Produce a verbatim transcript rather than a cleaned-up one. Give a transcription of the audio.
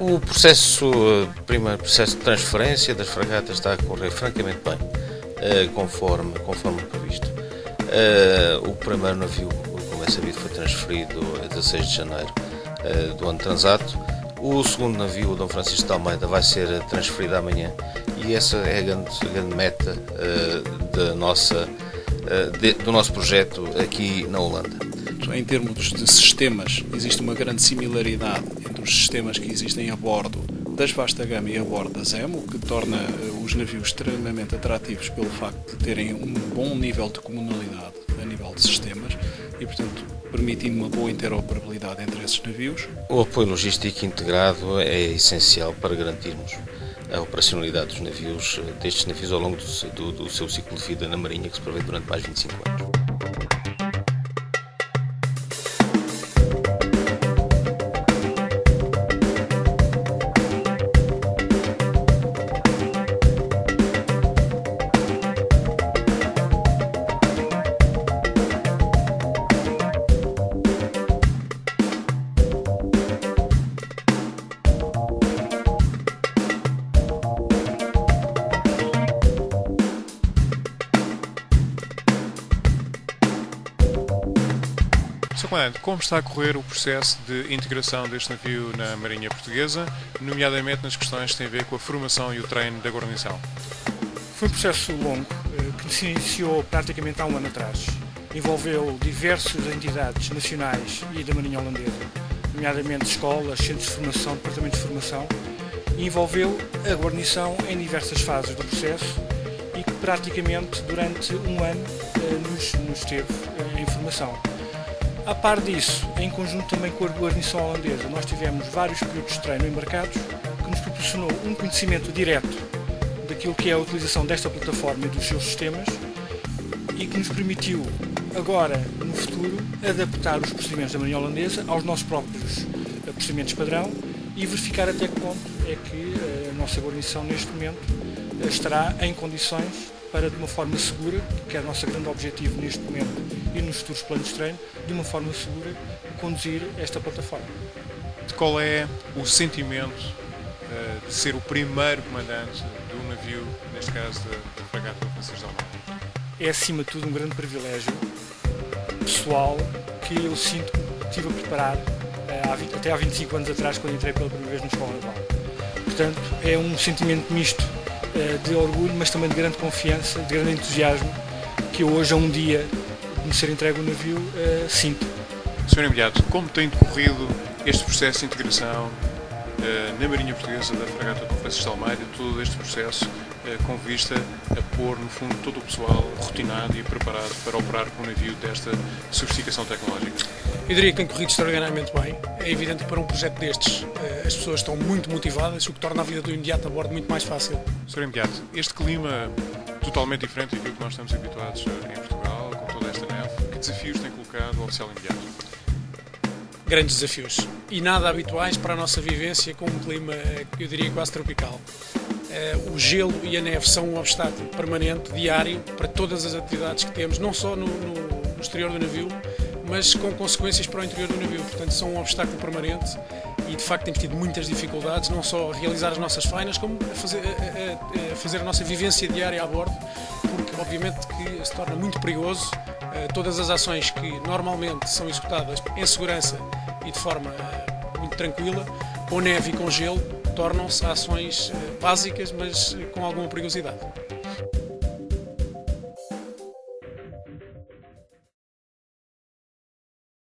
O processo, o primeiro processo de transferência das fragatas está a correr francamente bem, conforme, conforme previsto. O primeiro navio, como é sabido, foi transferido a dezasseis de janeiro do ano transato. O segundo navio, o Dom Francisco de Almeida, vai ser transferido amanhã e essa é a grande, a grande meta da nossa, de, do nosso projeto aqui na Holanda. Em termos de sistemas, existe uma grande similaridade entre os sistemas que existem a bordo das vasta gama e a bordo da Zemo, o que torna os navios extremamente atrativos pelo facto de terem um bom nível de comunalidade a nível de sistemas e, portanto, permitindo uma boa interoperabilidade entre esses navios. O apoio logístico integrado é essencial para garantirmos a operacionalidade dos navios, destes navios ao longo do, do, do seu ciclo de vida na Marinha, que se prevê durante mais de vinte e cinco anos. senhor Comandante, como está a correr o processo de integração deste navio na Marinha Portuguesa, nomeadamente nas questões que têm a ver com a formação e o treino da guarnição? Foi um processo longo, que se iniciou praticamente há um ano atrás. Envolveu diversas entidades nacionais e da Marinha Holandesa, nomeadamente escolas, centros de formação, departamentos de formação, e envolveu a guarnição em diversas fases do processo e que praticamente durante um ano nos, nos teve em formação. A par disso, em conjunto também com a guarnição holandesa, nós tivemos vários períodos de treino embarcados que nos proporcionou um conhecimento direto daquilo que é a utilização desta plataforma e dos seus sistemas e que nos permitiu agora, no futuro, adaptar os procedimentos da Marinha Holandesa aos nossos próprios procedimentos padrão e verificar até que ponto é que a nossa guarnição neste momento estará em condições para, de uma forma segura, que é o nosso grande objetivo neste momento e nos futuros planos de treino, de uma forma segura, conduzir esta plataforma. Qual é o sentimento uh, de ser o primeiro comandante de um navio, neste caso da fragata Dom Francisco de Almeida? É, acima de tudo, um grande privilégio pessoal que eu sinto que tive a preparar uh, há vinte, até há vinte e cinco anos atrás, quando entrei pela primeira vez na Escola Naval. Portanto, é um sentimento misto uh, de orgulho, mas também de grande confiança, de grande entusiasmo, que eu hoje, a um dia de me ser entregue o navio, uh, sinto. senhor Imediato, como tem decorrido este processo de integração uh, na Marinha Portuguesa da fragata Dom Francisco de Almeida, todo este processo uh, com vista a pôr, no fundo, todo o pessoal rotinado e preparado para operar com um navio desta sofisticação tecnológica? Eu diria que tem corrido extraordinariamente bem. É evidente que para um projeto destes uh, as pessoas estão muito motivadas, o que torna a vida do imediato a bordo muito mais fácil. senhor Imediato, este clima totalmente diferente daquilo que nós estamos habituados em Portugal, com toda esta neve, que desafios tem colocado o oficial imediato? Grandes desafios e nada habituais para a nossa vivência com um clima, eu diria, quase tropical. O gelo e a neve são um obstáculo permanente, diário, para todas as atividades que temos, não só no, no, no exterior do navio, mas com consequências para o interior do navio. Portanto, são um obstáculo permanente e, de facto, temos tido muitas dificuldades, não só a realizar as nossas fainas, como a fazer a, a, a fazer a nossa vivência diária a bordo, porque, obviamente, que se torna muito perigoso. Todas as ações que normalmente são executadas em segurança e de forma muito tranquila, com neve e com gelo, tornam-se ações básicas, mas com alguma perigosidade.